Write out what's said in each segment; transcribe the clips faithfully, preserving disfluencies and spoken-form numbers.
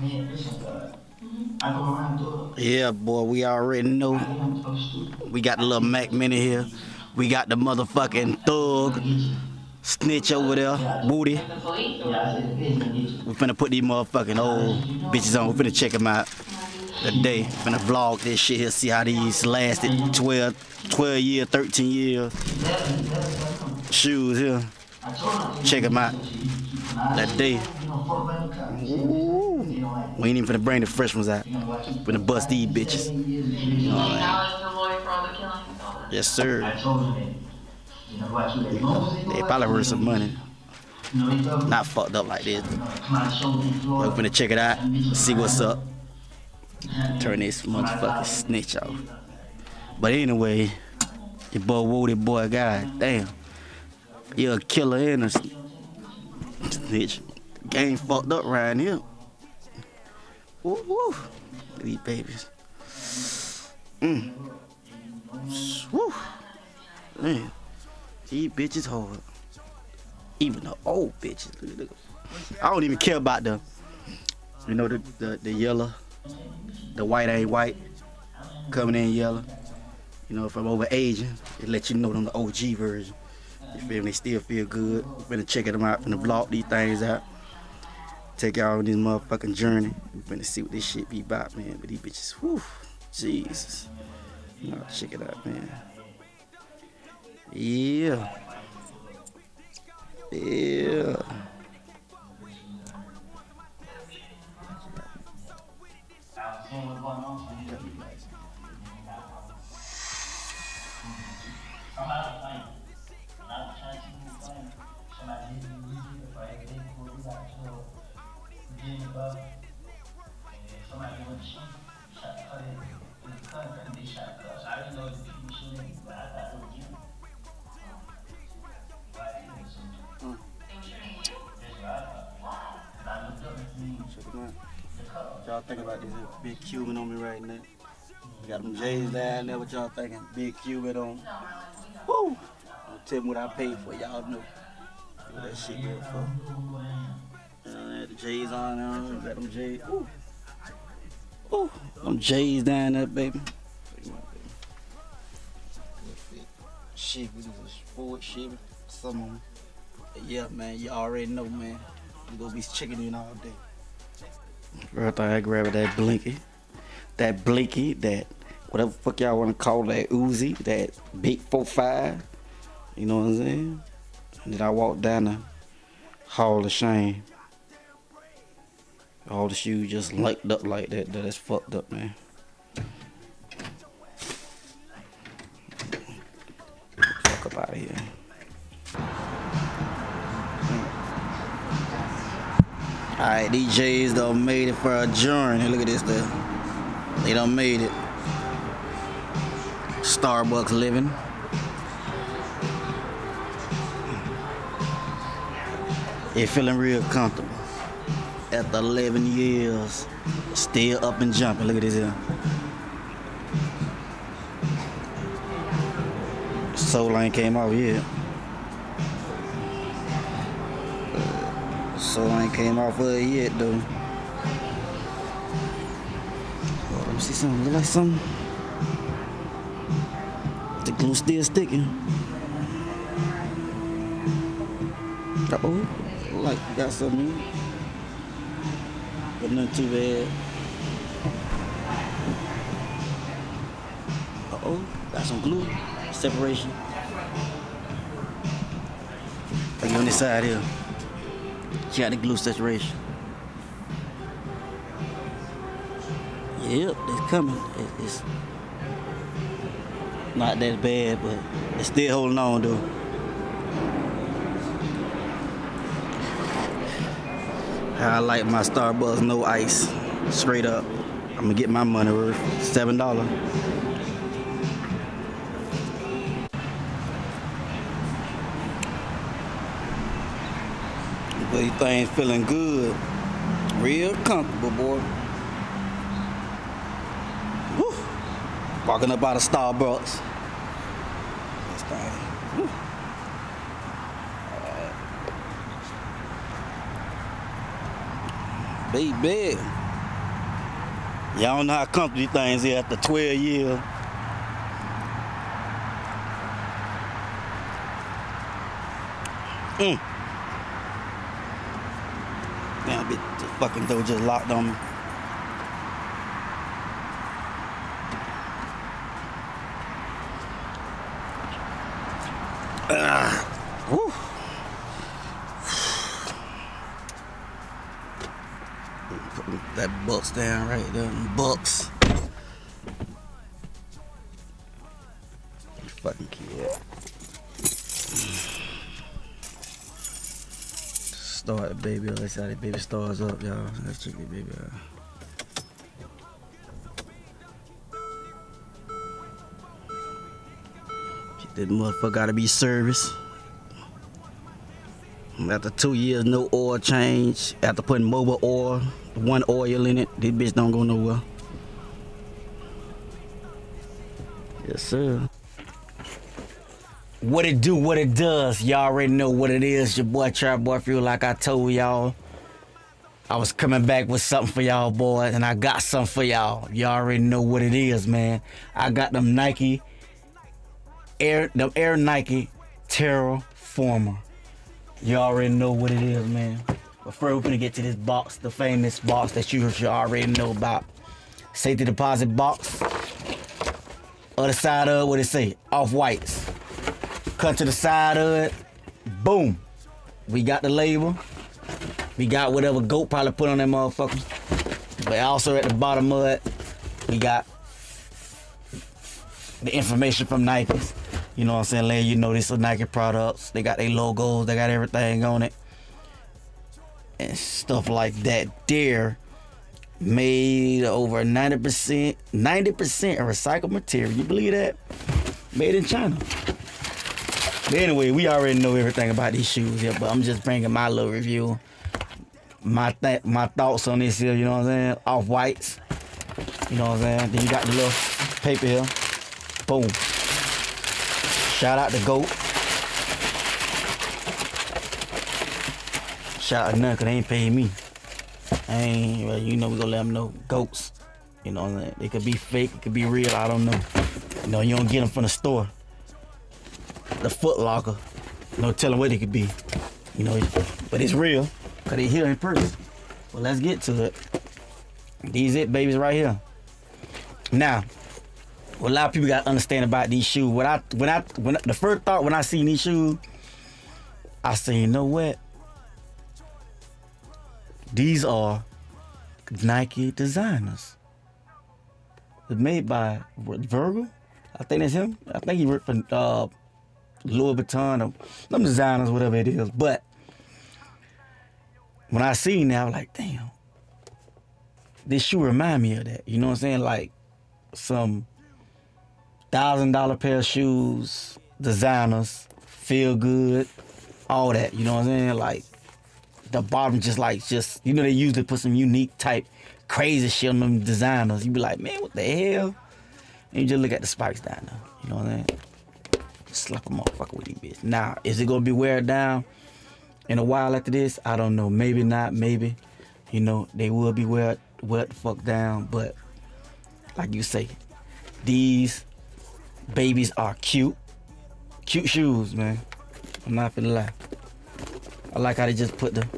Yeah, boy, we already know. We got the little Mac Mini here. We got the motherfucking thug snitch over there, booty. We finna put these motherfucking old bitches on. We finna check them out today. Finna vlog this shit here, see how these lasted twelve, twelve years, thirteen years. Shoes here. Check them out. That day. Ooh. We ain't even finna bring the fresh ones out. Finna bust these bitches. You know what I mean? Yes, sir. They probably worth some money. Not fucked up like this. We're finna check it out, see what's up. Turn this motherfucking snitch off. But anyway, your boy Woody boy, god damn. You're a killer and a snitch. Game fucked up right here. Woo woo. Look at these babies. Mm. Woo. Man. These bitches hard. Even the old bitches. Look at them. I don't even care about the, you know, the, the, the yellow. The white ain't white. Coming in yellow. You know, if I'm over Asian, it let you know them the O G version. You feel me? They still feel good. We're finna check them out, finna block these things out. Take y'all on this motherfucking journey. We're finna see what this shit be about, man. But these bitches, whew, Jesus. No, check it out, man. Yeah. Yeah. What y'all think about this big Cuban on me right now? Got them J's down there. What y'all thinking? Big Cuban on. Woo! Don't tell me what I paid for. Y'all know what that shit good for. Uh, the J's on there. Got them J's. Ooh. Ooh. Them J's down there, baby. Shit, this is sport shit. Some of them. Yeah, man. You already know, man. You gonna be checking in all day. First thing I grabbed that blinky, that blinky, that whatever the fuck y'all wanna call that Uzi, that big four five. You know what I'm saying? And then I walked down the Hall of Shame. All the shoes just linked up like that. That's fucked up, man. Fuck up out of here. Alright, these J's done made it for a journey. Look at this there. They done made it. Starbucks living. They feeling real comfortable. After eleven years, still up and jumping. Look at this here. Soul ain't came out yet. So I ain't came off of it yet though. Oh, let me see something. Look like something. The glue still sticking. Uh oh. Like got something. But nothing too bad. Uh oh. Got some glue. Separation. Like on this side here. She got the glue saturation. Yep, it's coming. It, it's not that bad, but it's still holding on though. I like my Starbucks, no ice. Straight up. I'm gonna get my money worth. Seven dollars. But these things feeling good. Real comfortable, boy. Woo. Walking up out of Starbucks. This thing. Woo. All right. Baby. Y'all don't know how comfortable these things is after twelve years. Mm. Damn, bitch, the fucking door just locked on me. Uh, whew. Put that box down right there, box. Fucking kid. Start the baby up. Let's see how the baby stars up, y'all. Let's check the baby out. That motherfucker gotta be serviced. After two years, no oil change. After putting mobile oil, one oil in it, this bitch don't go nowhere. Yes, sir. What it do, what it does. Y'all already know what it is. Your boy Trap Boy Feel. Like I told y'all, I was coming back with something for y'all boys, and I got something for y'all. Y'all already know what it is, man. I got them Nike Air, them Air Nike Terra Forma. You already know what it is, man. But first, we're gonna get to this box, the famous box that you should already know about. Safety deposit box. Other side of it, what it say? Off-whites. Cut to the side of it. Boom. We got the label. We got whatever GOAT probably put on that motherfucker. But also at the bottom of it, we got the information from Nike. You know what I'm saying? Letting you know this is Nike products. They got their logos. They got everything on it. And stuff like that there. Made over ninety percent, ninety percent of recycled material. You believe that? Made in China. But anyway, we already know everything about these shoes here, but I'm just bringing my little review. My th my thoughts on this here, you know what I'm saying? Off-whites. You know what I'm saying? Then you got the little paper here. Boom. Shout out to GOAT. Shout out to none, because they ain't paying me. I ain't, well, you know, we gonna let them know. GOATs. You know what I'm saying? They could be fake, it could be real, I don't know. You know, you don't get them from the store. The Foot Locker. No telling what it could be. You know, but it's real, because they here in person. Well, let's get to it. These it babies right here. Now, what a lot of people got to understand about these shoes. When I, when I, when the first thought when I seen these shoes, I said, you know what? These are Nike designers. It's made by Virgil. I think that's him. I think he worked for uh, Louis Vuitton or them designers, whatever it is. But when I seen that, I was like, damn. This shoe remind me of that. You know what I'm saying? Like some thousand dollar pair of shoes, designers, feel good, all that. You know what I'm saying? Like the bottom just like just you know they usually put some unique type crazy shit on them designers. You be like, man, what the hell? And you just look at the spikes down there. You know what I'm saying? Slap a motherfucker with these bitches. Now, is it gonna be wear down in a while after this? I don't know. Maybe not. Maybe. You know they will be wear wear the fuck down. But like you say, these babies are cute. Cute shoes, man. I'm not finna lie. I like how they just put the...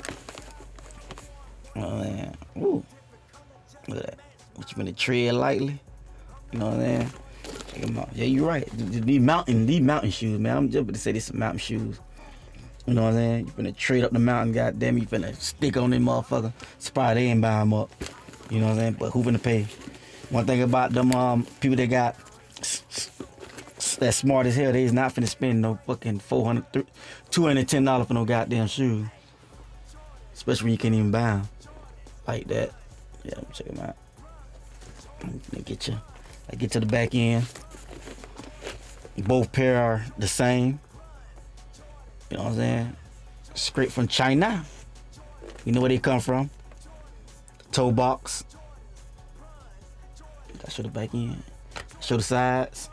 Oh, man. Ooh. Look at that. What you finna tread lightly? You know what I'm saying? Check them out. Yeah, you're right. These mountain, these mountain shoes, man. I'm just about to say these some mountain shoes. You know what I'm saying? You finna trade up the mountain, goddamn. You finna stick on them motherfucker. Surprised they ain't buy them up. You know what I'm saying? But who finna pay? One thing about them um people that got that smart as hell, they is not finna spend no fucking four hundred, two hundred ten dollars for no goddamn shoes. Especially when you can't even buy them like that. Yeah, let me check them out. Let me get you. I get to the back end. Both pair are the same. You know what I'm saying? Straight from China. You know where they come from? Toe box. I show the back end. Show the sides.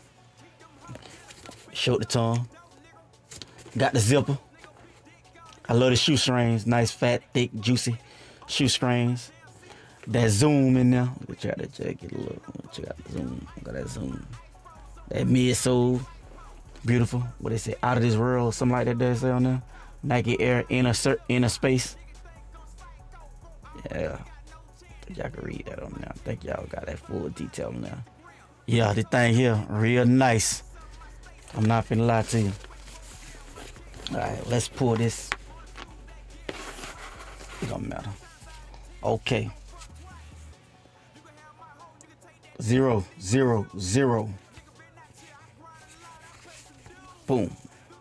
Show the tongue. Got the zipper. I love the shoestrings. Nice, fat, thick, juicy shoestrings. That zoom in there. Check out that jacket. Look, check out the zoom. Got that zoom. That midsole. Beautiful. What they say? Out of this world. Something like that they say on there. Nike Air inner, inner space. Yeah. I think y'all can read that on there. I think y'all got that full detail on there. Yeah, this thing here, real nice. I'm not finna lie to you. Alright, let's pull this. It don't matter. Okay. Zero, zero, zero. Boom.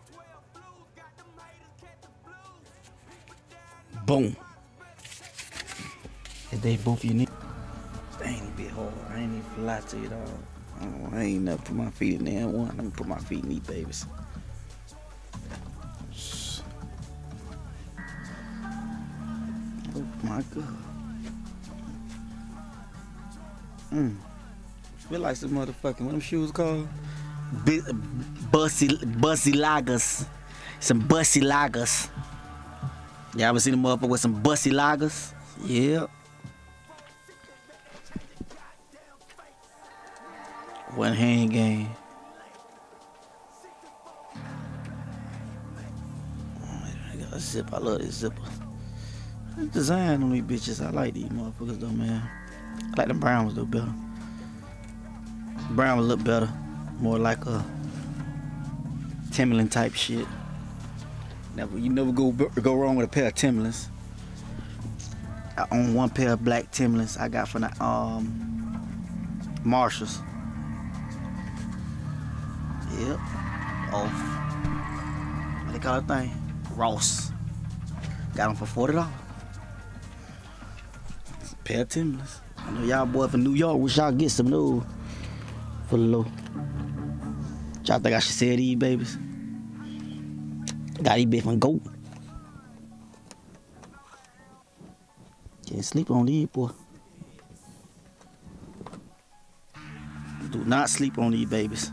Boom. If they both you need. Ain't a bit hard. I ain't even lie to you, dog. Oh, I ain't never put my feet in there one. Let me put my feet in these babies. Oh my God. Mm. Feel like some motherfucking, what them shoes called? B bussy, bussy lagers. Some bussy lagers. Y'all ever seen a motherfucker with some bussy lagers? Yeah. One hand game. Oh, I got a zip. I love this zipper. The design on these bitches. I like these motherfuckers though, man. I like the brown ones though better. Brown ones look better. More like a Timberland type shit. Never, you never go go wrong with a pair of Timberlands. I own one pair of black Timberlands I got from the um Marshalls. Yep. Off. What they call that thing? Ross. Got them for forty dollars. Pair of Timberlands. I know y'all boys from New York wish y'all get some of those for the low. Y'all think I should sell these babies? Got these bitches from gold. Can't sleep on these, boy. Do not sleep on these babies.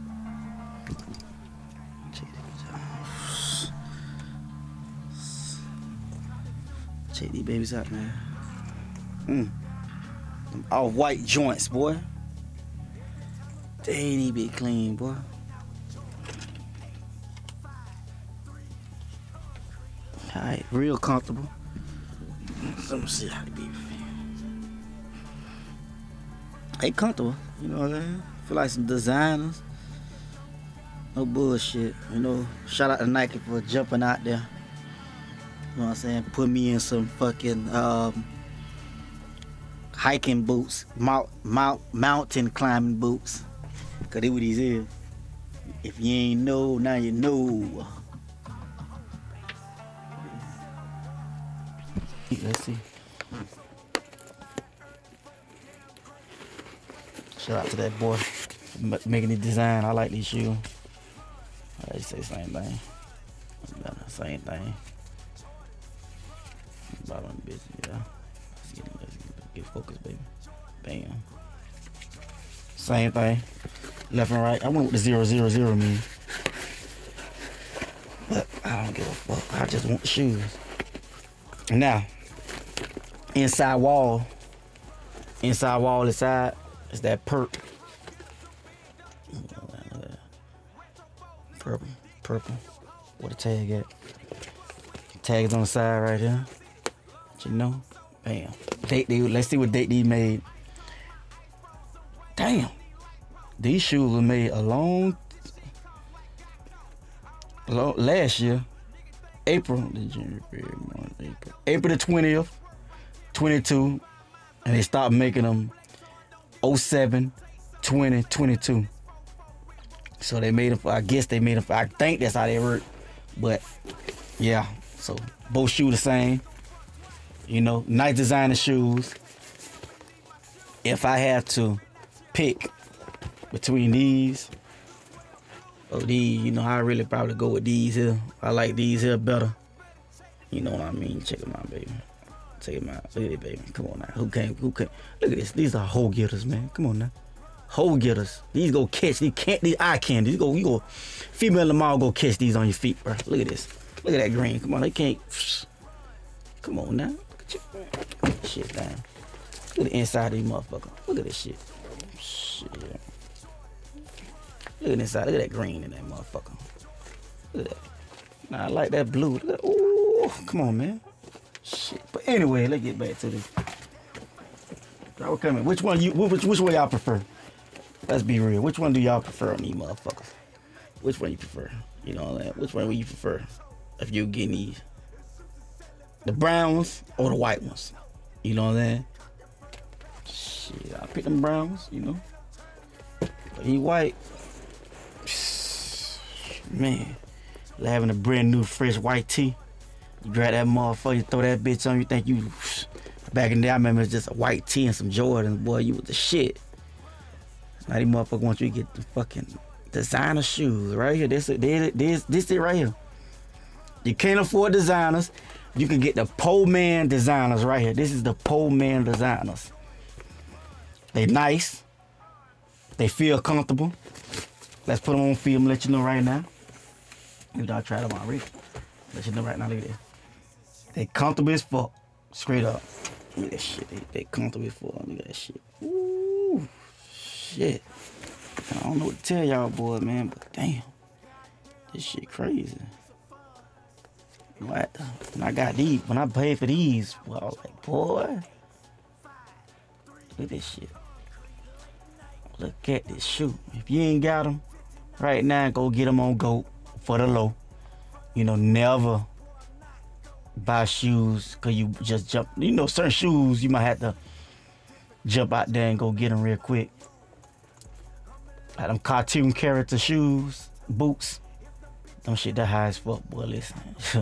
Check these babies out, man. Mm. Them all white joints, boy. They ain't even be clean, boy. Alright, real comfortable. Let me see how they be. They comfortable, you know what I'm saying? Feel like some designers. No bullshit, you know. Shout out to Nike for jumping out there. You know what I'm saying? Put me in some fucking um, hiking boots, mount, mount, mountain climbing boots. Cause they what these is. If you ain't know, now you know. Let's see. Shout out to that boy making the design. I like these shoes. I just say the same thing. Same thing. Bottom bitch, yeah. Let's get, let's get, get focused, baby. Bam. Same thing. Left and right. I went with the zero zero zero mean. But I don't give a fuck. I just want the shoes. Now, inside wall. Inside wall inside is that perp. Purple. Purple. Where the tag at? Tag is on the side right here. You know, bam. Date they, let's see what date these made. Damn, these shoes were made a long, long last year, April, January, February, March, April, April the twentieth, twenty-two, and they stopped making them oh seven, twenty, twenty-two. So they made them for, I guess they made them for, I think that's how they work, but yeah. So both shoes the same. You know, nice designer shoes. If I have to pick between these or these, you know, I really probably go with these here. I like these here better. You know what I mean? Check them out, baby. Check them out. Look at it, baby. Come on now. Who can't? Who can't? Look at this. These are hole getters, man. Come on now. Hole getters. These go catch. These can't. These eye candy. You go. You go. Female in the mall go catch these on your feet, bro. Look at this. Look at that green. Come on, they can't. Come on now. Look at shit down. Look at the inside of these motherfuckers. Look at this shit. Shit. Look at the inside. Look at that green in that motherfucker. Look at that. Nah, I like that blue. Look at, ooh, come on, man. Shit. But anyway, let's get back to this. Y'all coming. Which one you? Which which one y'all prefer? Let's be real. Which one do y'all prefer on these motherfuckers? Which one you prefer? You know what I'm saying? Which one would you prefer if you're getting these? The brown ones or the white ones? You know what I'm saying? Shit, I pick them browns, you know. But he white. Man, having a brand new fresh white tee. You grab that motherfucker, you throw that bitch on, you think you... Back in the day, I remember it was just a white tee and some Jordans, boy, you was the shit. Now these motherfuckers want you to get the fucking designer shoes right here. This, this, this, this it right here. You can't afford designers. You can get the Pole Man designers right here. This is the Pole Man designers. They nice. They feel comfortable. Let's put them on film, let you know right now. Maybe I'll try them already. Let you know right now, look at this. They comfortable as fuck. Straight up. Look at that shit. They, they comfortable as fuck. Look at that shit. Ooh, shit. I don't know what to tell y'all, boy, man, but damn. This shit crazy. What? When I got these, when I paid for these, well, I was like, boy. Look at this shit. Look at this shoe. If you ain't got them right now, go get them on GOAT for the low. You know, never buy shoes because you just jump. You know, certain shoes you might have to jump out there and go get them real quick. Like them cartoon character shoes, boots. Them shit that high as fuck, boy. Listen,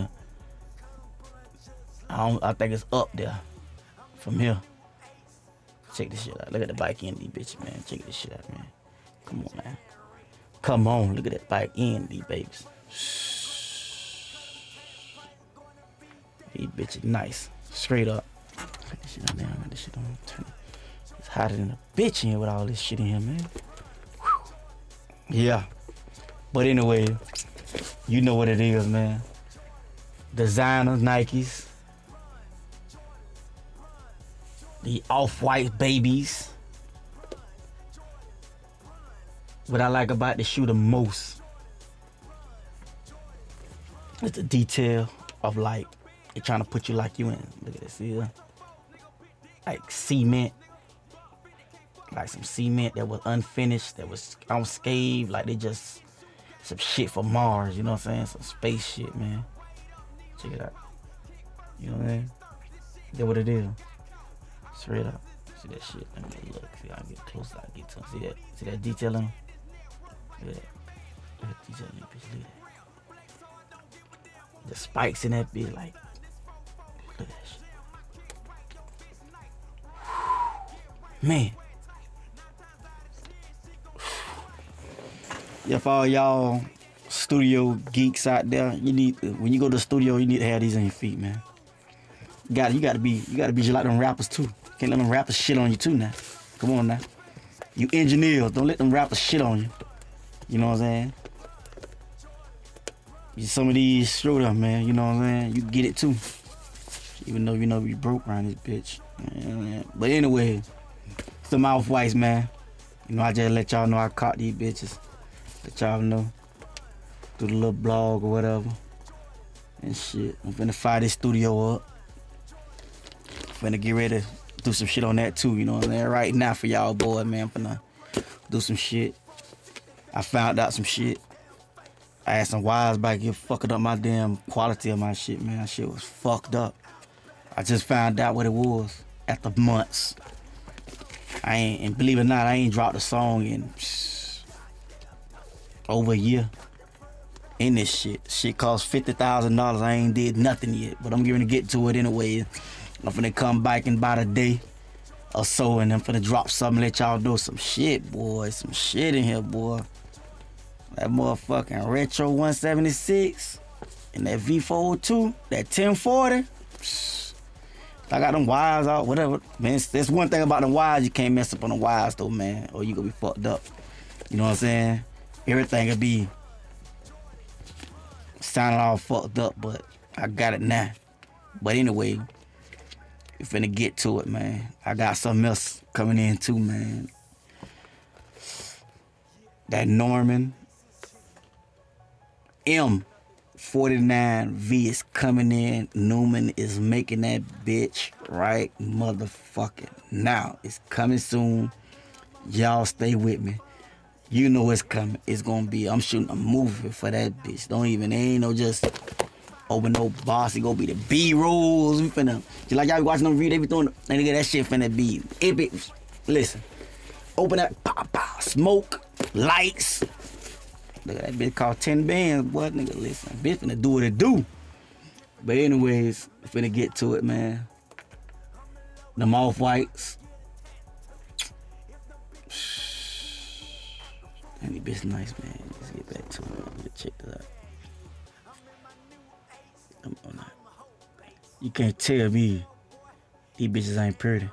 I don't. I think it's up there from here. Check this shit out. Look at the bike end, these bitches, man. Check this shit out, man. Come on, man. Come on. Look at that bike end, these babies. These bitches nice. Straight up. Put this shit on there. Got this shit on. Turn it. It's hotter than a bitch in here with all this shit in here, man. Whew. Yeah. But anyway, you know what it is, man. Designers, Nikes. The off-white babies. What I like about the shoe the most is the detail of like they're trying to put you like you in. Look at this here. Like cement. Like some cement that was unfinished, that was unscathed. Like they just some shit for Mars, you know what I'm saying? Some space shit, man. Check it out. You know what I'm saying? That's what it is. Straight up. See that shit? Let me look. See, I get closer. I get to them. See that? See that detail in them? Look at that. Look at that detail in that bitch. Look at that. The spikes in that bitch, like, look at that shit. Man. Yeah, for all y'all studio geeks out there, you need when you go to the studio, you need to have these on your feet, man. You got you got to be you got to be just like them rappers too. Can't let them rappers shit on you too now. Come on now. You engineers, don't let them rappers shit on you. You know what I'm saying? Some of these straight up, man. You know what I'm saying? You get it too. Even though you know we broke around this bitch. Man. But anyway, some mouth whites, man. You know, I just let y'all know I caught these bitches. Let y'all know through the little blog or whatever. And shit. I'm finna fire this studio up. Finna get ready to do some shit on that too, you know what I'm saying? Right now for y'all boy, man, I'm finna do some shit. I found out some shit. I had some wires back here fucking up my damn quality of my shit, man. That shit was fucked up. I just found out what it was after months. I ain't, and believe it or not, I ain't dropped a song in psh, over a year in this shit. Shit cost fifty thousand dollars. I ain't did nothing yet, but I'm going to get to it anyway. I'm finna come back in about a day or so, and I'm finna drop something, let y'all know some shit, boy. Some shit in here, boy. That motherfucking Retro one seventy-six and that V four oh two, that ten forty. Psh, I got them wires out, whatever. Man, there's one thing about the wires, you can't mess up on the wires though, man, or you gonna be fucked up. You know what I'm saying? Everything will be sounded all fucked up, but I got it now. But anyway, we finna get to it, man. I got something else coming in too, man. That Norman M forty-nine V is coming in. Newman is making that bitch right motherfucking now. It's coming soon. Y'all stay with me. You know it's coming. It's gonna be, I'm shooting a movie for that bitch. Don't even, ain't no just open no boss. It gonna be the B-rolls. We finna, just like y'all be watching them videos, they be throwing, and nigga, that shit finna be epic. Listen, open that, pow, pow, smoke, lights. Look at that bitch called ten bands, boy. Nigga, listen, bitch finna do what it do. But anyways, finna get to it, man. Them off-whites. Any bitch nice, man. Let's get back to it. Let's check that out. Come on now. You can't tell me these bitches ain't pretty.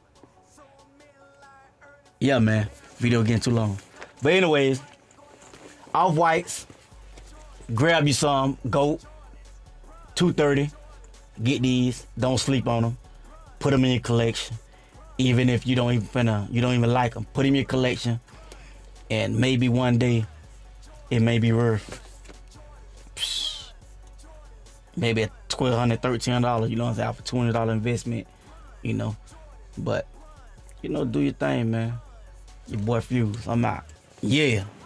Yeah, man. Video getting too long. But anyways, off-whites. Grab you some. Go. two thirty. Get these. Don't sleep on them. Put them in your collection. Even if you don't even finna, you don't even like them. Put them in your collection. And maybe one day, it may be worth psh, maybe twelve hundred dollars, thirteen hundred dollars, you know what I'm saying, for two hundred dollar investment, you know. But, you know, do your thing, man. Your boy Fuse, I'm out. Yeah.